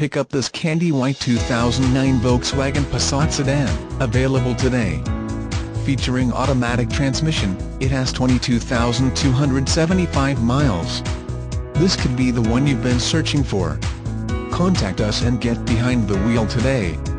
pick up this candy white 2009 Volkswagen Passat sedan, available today. Featuring automatic transmission, it has 22,275 miles. This could be the one you've been searching for. Contact us and get behind the wheel today.